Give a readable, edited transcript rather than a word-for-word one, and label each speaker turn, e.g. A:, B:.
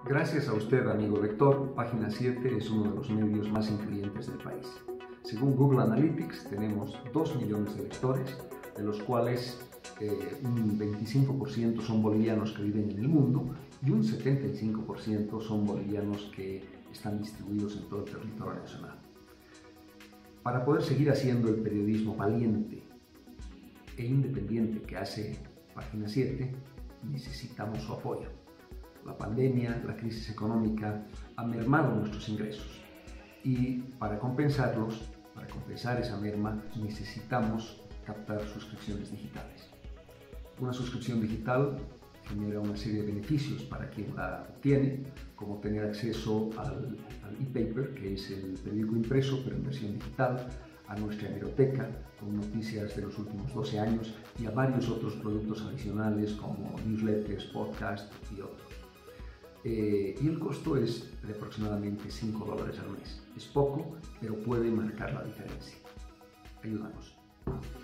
A: Gracias a usted, amigo lector, Página 7 es uno de los medios más influyentes del país. Según Google Analytics, tenemos 2 millones de lectores, de los cuales un 25% son bolivianos que viven en el mundo y un 75% son bolivianos que están distribuidos en todo el territorio nacional. Para poder seguir haciendo el periodismo valiente e independiente que hace Página 7, necesitamos su apoyo. La pandemia, la crisis económica han mermado nuestros ingresos y para compensar esa merma, necesitamos captar suscripciones digitales. Una suscripción digital genera una serie de beneficios para quien la obtiene, como tener acceso al e-paper, que es el periódico impreso pero en versión digital, a nuestra hemeroteca con noticias de los últimos 12 años y a varios otros productos adicionales como newsletters, podcasts y otros. Y el costo es de aproximadamente $5 al mes. Es poco, pero puede marcar la diferencia. Ayúdanos.